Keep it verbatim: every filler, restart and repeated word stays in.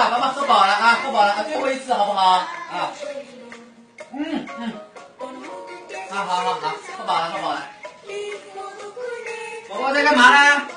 了，妈妈喝饱了啊，喝饱了啊，最后一次好不好？啊，嗯嗯，啊好好好，喝饱了喝饱了。宝宝在干嘛呢？